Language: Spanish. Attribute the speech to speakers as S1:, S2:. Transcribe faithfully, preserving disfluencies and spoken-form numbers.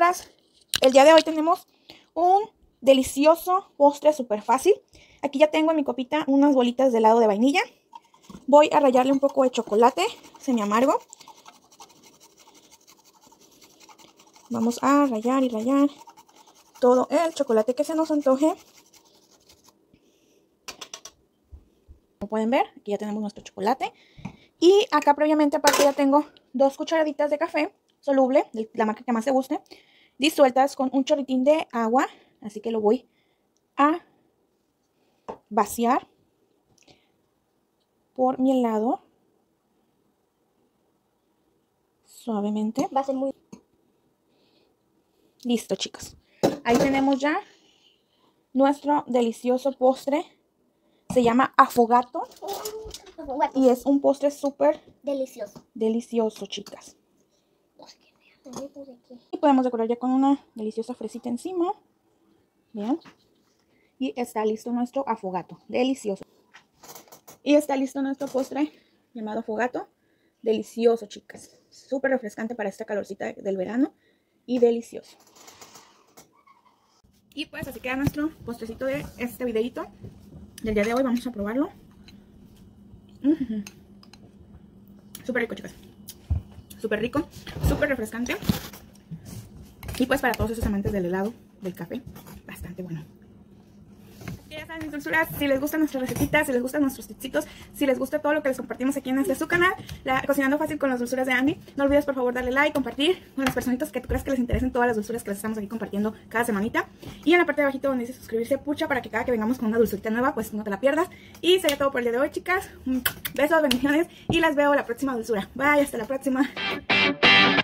S1: dulzuras, el día de hoy tenemos un delicioso postre súper fácil. Aquí ya tengo en mi copita unas bolitas de helado de vainilla. Voy a rallarle un poco de chocolate semi amargo. Vamos a rallar y rallar todo el chocolate que se nos antoje. Como pueden ver, aquí ya tenemos nuestro chocolate. Y acá previamente aparte ya tengo dos cucharaditas de café soluble, de la marca que más te guste, disueltas con un chorritín de agua. Así que lo voy a vaciar por mi helado suavemente.
S2: Va a ser muy...
S1: Listo, chicos. Ahí tenemos ya nuestro delicioso postre. Se llama affogato. Y es un postre súper
S2: delicioso.
S1: Delicioso, chicas. Y podemos decorar ya con una deliciosa fresita encima. Vean. Y está listo nuestro affogato. Delicioso. Y está listo nuestro postre llamado affogato. Delicioso, chicas. Súper refrescante para esta calorcita del verano. Y delicioso. Y pues así queda nuestro postrecito de este videito del día de hoy. Vamos a probarlo. Uh-huh. Súper rico, chicas. Súper rico, súper refrescante. Y pues para todos esos amantes del helado, del café, bastante bueno. Ya saben, mis dulzuras, si les gustan nuestras recetitas, si les gustan nuestros tipsitos, si les gusta todo lo que les compartimos aquí en este su canal, la Cocinando Fácil con las Dulzuras de Andy, no olvides por favor darle like, compartir con las personitas que tú creas que les interesen todas las dulzuras que les estamos aquí compartiendo cada semanita. Y en la parte de abajito donde dice suscribirse, pucha, para que cada que vengamos con una dulzurita nueva, pues no te la pierdas. Y sería todo por el día de hoy, chicas. Besos, bendiciones y las veo la próxima dulzura. Bye, hasta la próxima.